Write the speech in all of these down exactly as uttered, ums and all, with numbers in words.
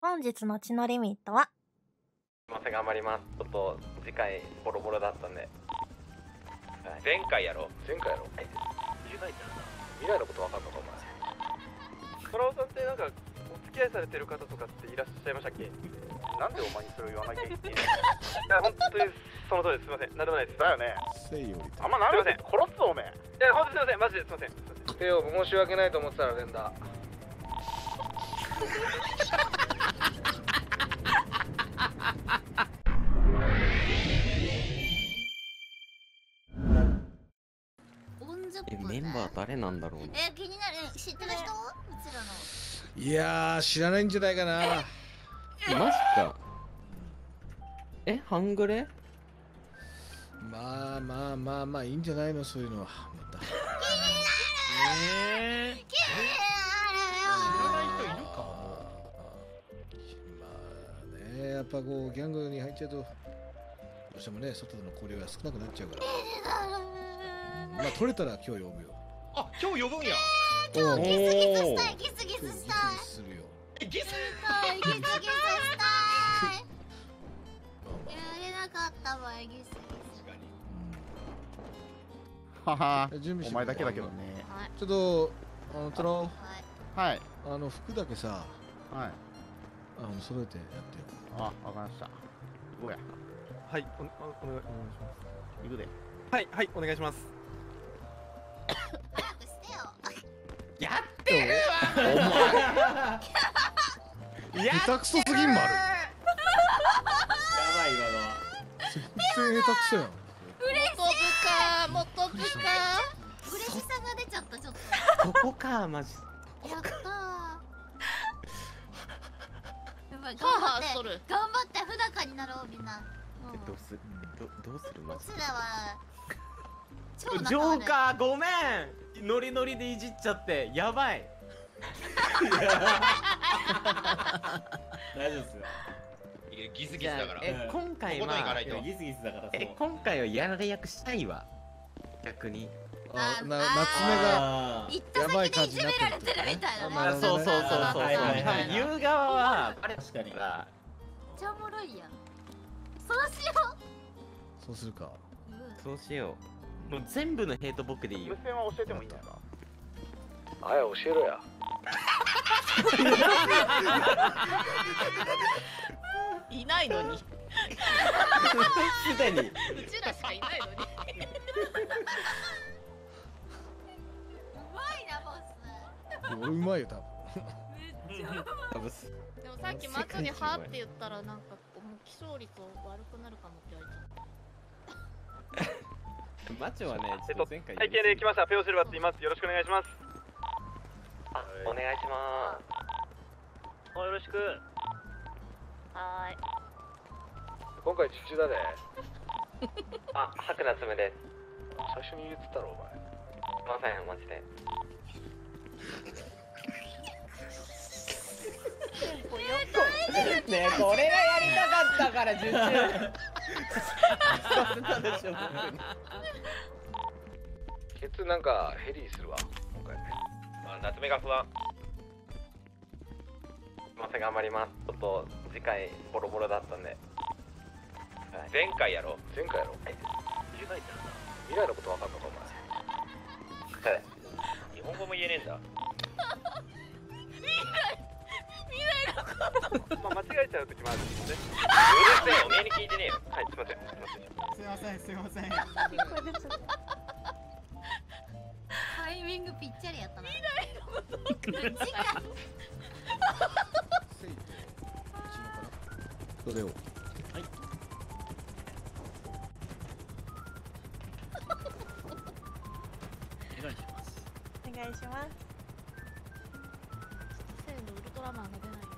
本日の血のリミットは。 すいません、頑張ります。ちょっと次回ボロボロだったんで。前回やろ前回やろはい。未来だな。未来のことわかんのかお前。トラオさんってなんかお付き合いされてる方とかっていらっしゃいましたっけ？なんでお前にそれを言わなきゃいけないの？いや本当にその通りです。すいません。なんでもないです。だよね。あんまなるせん。殺すぞおめえ。いや本当すいません。マジですいません。ペオ申し訳ないと思ってたら連打。 え、メンバー誰なんだろうな。 え、気になる。知ってる人？うちらの。 いやー、知らないんじゃないかな。 マジか。え、半グレ？ まあまあまあまあいいんじゃないの、そういうのは。また。 気になる。えー、気になるよ。知らない人いるかも。 まあね、やっぱこうギャングに入っちゃうとどうしてもね、外での交流が少なくなっちゃうから。まあ取れたら今日呼ぶよ。 あ、今日呼ぶんや。 えー、今日ギスギスしたい、ギスギスしたい。 ギスギスするよ。 え、ギス。 ギスギスしたい。やれなかったわ、ギスギス。 はは。 準備してお前だけだけどね。 ちょっとあのトラオ、 はい。 あの服だけさ、 はい。 あの揃えてやってよ。 あ、わかりました。行こうや。 はい、お、お、お願いします。 行くで。 はいはいお願いします。 早くしてよ。 やってるわお前。 下手くそすぎんまる。 やばい今のは。 全然下手くそやん。 嬉しい。もっとぶか。嬉しさが出ちゃったちょっと。 ここかマジ。 やったー。やばい、頑張って頑張って不仲になろうみんな。 えどうするどどうするマジうちらは超仲悪い。 ジョーカーごめん。ノリノリでいじっちゃってやばい。大丈夫っすよ。 ギスギスだから。 え今回はギスギスだから。 え今回はやられ役したいわ。逆に。 あ、な夏目が行った先でいじめられてるみたいなね。 あそうそうそうそうそう。多分言う側は確かに。 めっちゃおもろいやん。そうしよう。 そうするか。 そうしよう。もう全部のヘイト僕でいいよ。 無線は教えてもいいんだよな。 あや教えろや。 いないのに。 すでに。 うちらしかいないのに。 うまいなボス。 俺うまいよ多分。 多分す。 でもさっきマツにはって言ったらなんかもう起床率悪くなるかもって言われちゃった。 マチョはね、 えっと、体験で来ました。ペオシルバーって言います。よろしくお願いします。あ、お願いします。よろしく。 はーい。 今回受注だね。あ、白夏目です。最初に言ってたろお前。すいません、マジで。 ねえ、これがやりたかったから受注。させたでしょ僕に。 ケツなんかヘリーするわ今回ね。あ、夏目が不安。すいません、頑張ります。ちょっと次回ボロボロだったんで。前回やろ前回やろはい。未来だな。未来のことわかんのかお前。日本語も言えねえんだ。まあ間違えちゃう時もあるんですね。うるせえ、おめえに聞いてねえよ。はい、すいません。 すいません、すいません。 タイミングぴっちゃりやったな。未来のこと時間。 セイとうちのかな。どれを。 お願いします。 お願いします。 せーのウルトラマンが出ないよ。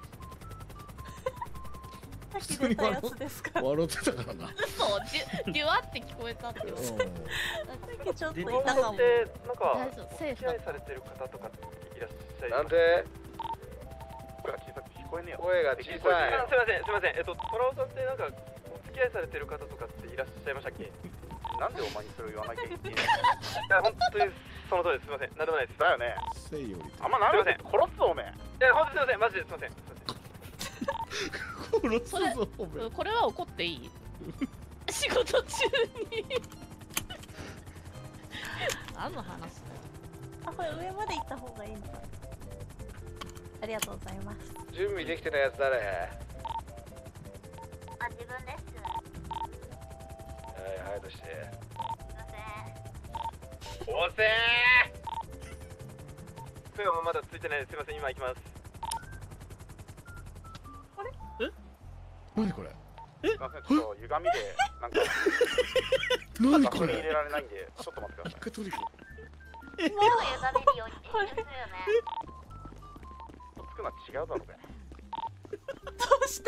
さっき出たやつですか。 笑ってたからな。 そう、デュデュアって聞こえたって思う。 さっきちょっとい日たかも。 本ってなんか大丈夫、セーフだお付き合い。されてる方とかっていらっしゃいます。なんで声が小さくて聞こえねえよ。声が小さい。すいませんすいません。えっとトラオさんってなんかお付き合いされてる方とかっていらっしゃいましたっけ？なんでお前にそれを言わなきゃいけないの？いや本当にその通りです。すいません。なんでもないです。だよね。 セイより。 あんまなるせん。殺すぞおめえ。いや本当すいません。マジですいません。すいません。 殺すぞお前。 これは怒っていい？仕事中に何の話だよ。 あ、これ上まで行った方がいいのか。ありがとうございます。 準備できてたやつ誰？ あ、自分です。 はいはいとして。 すいません。 おせー。声もまだついてないです。すいません、今行きます。 何これ？ すいません、ちょっと歪みでなんか何これ？ 入れられないんで、ちょっと待ってください。 一回取りこ。 もう歪めるようにしてるんですよね。 つくのは違うだろうね。 どうして？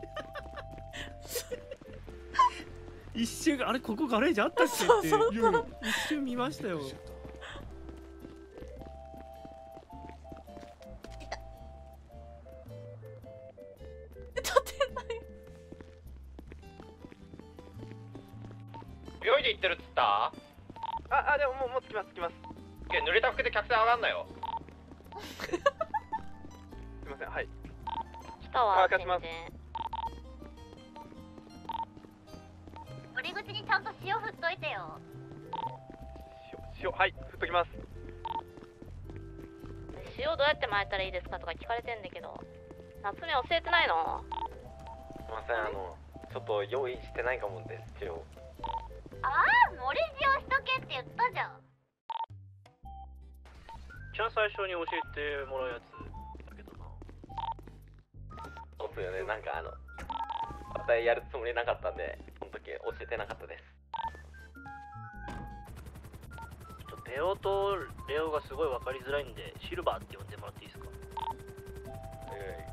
一瞬あれここガレージあったっけってそうそういやいや一瞬見ましたよ。 立てない。 病院で行ってるっつった？あ、あ、でももう、もう着きます、着きます。いや、濡れた服で客船上がんなよ。すいません、はい。 来たわ、 あ貸します全然。折り口にちゃんと塩振っといてよ。 塩、塩、はい、振っときます。 塩どうやって巻いたらいいですかとか聞かれてんだけど、夏目教えてないの？ すいません、あの、ちょっと用意してないかもです、塩。 ああ、盛り塩しとけって言ったじゃん。 一番最初に教えてもらうやつだけどな。 そうっすよね、なんかあの、またやるつもりなかったんで、その時教えてなかったです。 ちょっとテオとレオがすごい分かりづらいんで、シルバーって呼んでもらっていいですか？ え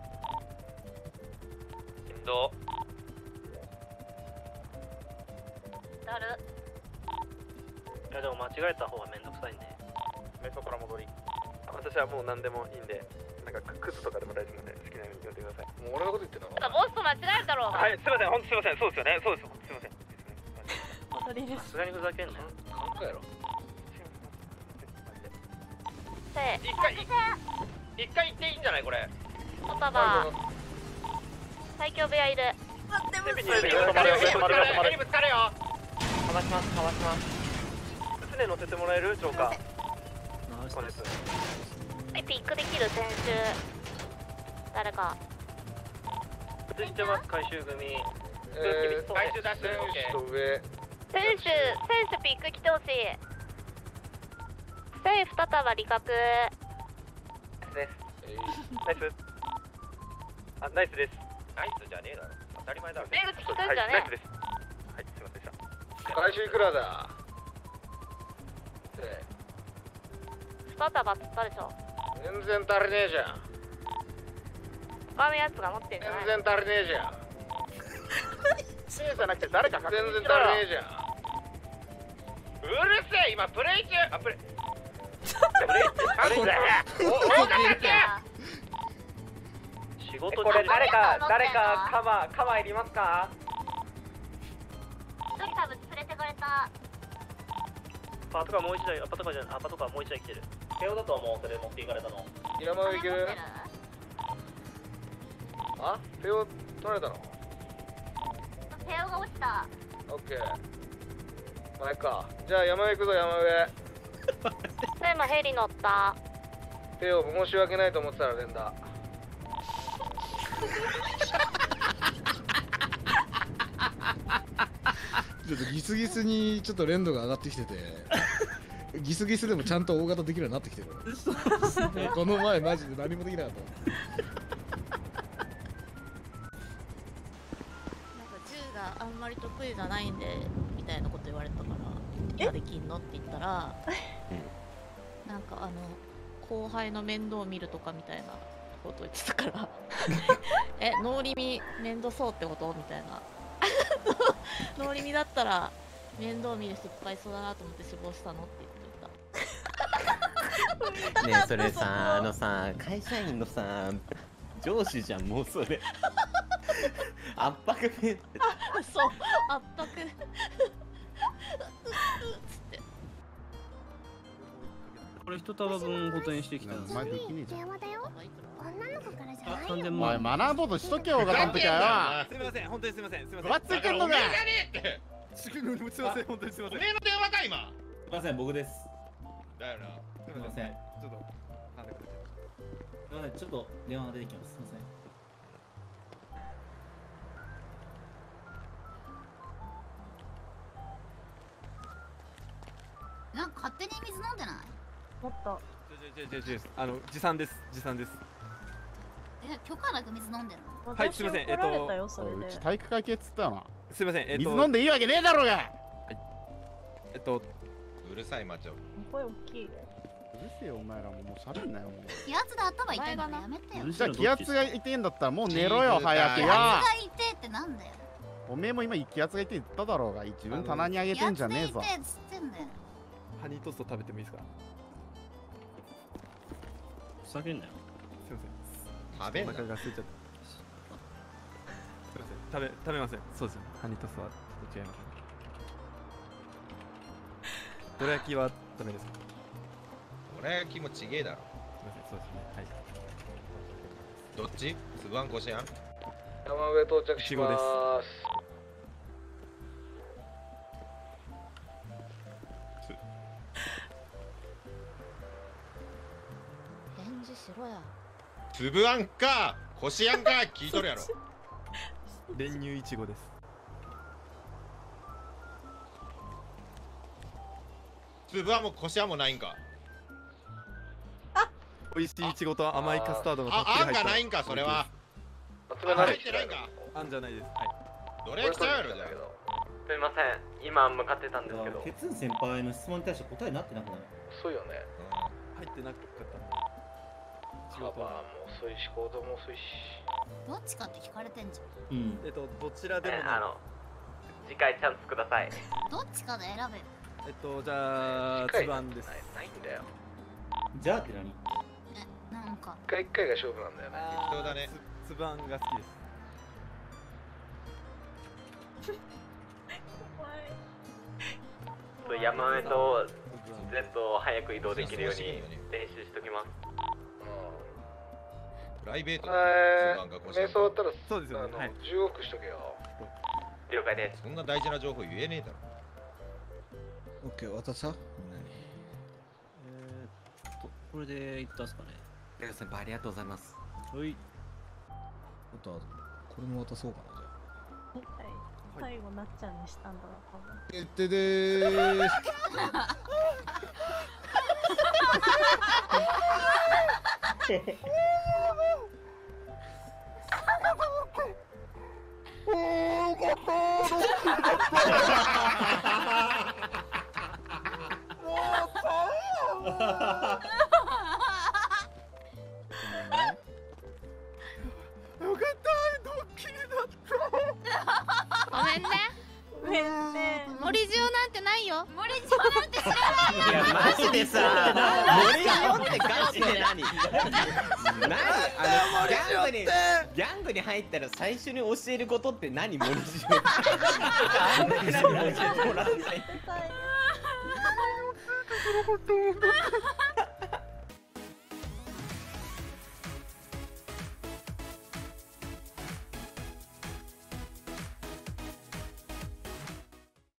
ー、しんど。 だる。 いやでも間違えた方がめんどくさいんで。 瞑想から戻り。私はもう何でもいいんで、なんかクズとかでも大丈夫なんで、好きなように呼んでください。 もう俺のこと言ってんの？ ただボスと間違えたろ。 はい、すいません、ほんとすいません、そうですよね、そうですよ、すいません。 踊りです。 さすがにふざけんなよ。 考えろ。 せ一回、一回行っていいんじゃないこれ。 おたば。最強部屋いる。 待って、むずい。 ぶつかれよ、ぶつかれよ、ぶつかれよ。 かわしますかわします。 船乗せてもらえる？ジョーカー。 ナイスこれです。 はい、ピックできる選手。誰か。 映ってます回収組。 えー、回収出してる。オッケー。上。 選手、選手ピック来てほしい。セーフ二束利確。 です。ナイス。あ、ナイスです。ナイスじゃねえだろ。当たり前だろ。 出口聞くんじゃねはい、ナイスです。はい、すいませんでした。 回収いくらだ？え二束っつったでしょ。 全然足りねえじゃん。 他のやつが持ってんじゃない。 全然足りねえじゃん。 せいじゃなくて誰か確認しろよ。 全然足りねえじゃん。 うるせえ、今プレイ中。あ、プレイ。プレイ中。プレイ中。お、お、なんだ。 仕事これ誰か誰誰かカマカマいりますか？ 一人多分連れてかれた。 パトカーもう一台、あパトカーじゃない、あパトカーもう一台来てる。 テオだと思う、それ持っていかれたの。 山上行ける？あ？手を取られたの？ 手が落ちた。 オッケー。前か。じゃあ山上行くぞ山上。 でもヘリ乗った。 手を申し訳ないと思ってたら連打。ちょっとギスギスにちょっと連度が上がってきててギスギスでもちゃんと大型できるようになってきてるこの前マジで何もできなかったなんか銃があんまり得意じゃないんでみたいなこと言われたから今できんのって言ったらなんかあの後輩の面倒見るとかみたいなこと言ってたからえノーリミ面倒そうってことみたいなノーリミだったら面倒見る人いっぱいそうだなと思って死亡したのって言ってたねえそれさあのさ会社員のさ上司じゃんもうそれ圧迫面そう圧迫つってこれ一束分補填してきたんですよ。 前できねえじゃん。 いくら女の子からじゃないよ。 完全おい学ぼうとしとけよ、俺の時はすみません、本当にすみません、すみません。 よ。わっついてんのか。 すみません、本当にすみません。 おめえの電話か今。 すいません、僕です。 だよな。 すいません。 ちょっとなんでくれて。 すいません、ちょっと電話が出てきます。すいません。 なんか勝手に水飲んでない？ もっと違う違う違う違う、あの持参です、持参です。 え、許可なく水飲んでるの？ はい、すみません、えっ怒られたよと、 それでうち体育会系っつったよな。 すみません、えっと、 水飲んでいいわけねえだろうが。 えっと、 うるさいマチョ。 声大きい。 うるせえよお前らも、もう喋んなよもう。 気圧で頭痛いからやめてよ。 じゃあ気圧が痛いんだったらもう寝ろよ早くよ。 気圧が痛いってなんだよ。 おめえも今気圧が痛いって言っただろうが、自分棚にあげてんじゃねえぞ。 気圧で痛いっつってんだよ。 ハニートースト食べてもいいですか？ ふざけんなよ。 すみません。 食べんなお腹が空いちゃった。すみません、食べ食べません。そうですよね。ハニートーストはちょっと違います。どら焼きはダメですか？ 俺焼きもちげえだろ。 すみません、そうですね。はい。 どっち？つぶあんこしやん。 山上到着します。 返事しろや。 つぶあんかこしあんか聞いとるやろ。 練乳いちごです。 つぶあんもこしあんもないんか。 美味しいいちごと甘いカスタードがたっぷりあ、あ入った。 んがないんかそれは。 集められ入ってないんか。 あんじゃないです。はい。 どれ焼きちゃうやろじゃあ。 すみません、今向かってたんですけど。 ケツン先輩の質問に対して答えになってなくない？ そうよね。入ってなかったんで。仕事はもう遅いし、行動も遅いし。 どっちかって聞かれてんじゃん。 うん。 えっと、どちらでもない。 あの、次回チャンスください。 どっちかで選べよ。 えっと、じゃあ、つぶあんです。 ないんだよ。 じゃあって何？ え、なんか。 一回一回が勝負なんだよね。 適当だね。 つぶあんが好きです。 山目と Z を早く移動できるように練習しときます。 プライベート瞑想終わったらそうですよね。じゅうおくしとけよ。 了解です。 そんな大事な情報言えねえだろ。 オッケー、渡さ。 えーっと、これでいったっすかね。 レオ先輩ありがとうございます。 はい。 あとはこれも渡そうかなじゃあ。 はい。最後なっちゃんにしたんだろう多分。 決定でーす。 よかったドッキリだったごめんね。 ごめんね。 森塩なんてないよ。 森塩なんて知らないよ。 いやマジでさ、森塩ってガチで何？何？あのギャングにギャングに入ったら最初に教えることって何？森塩。あんなに何教えてもらってない。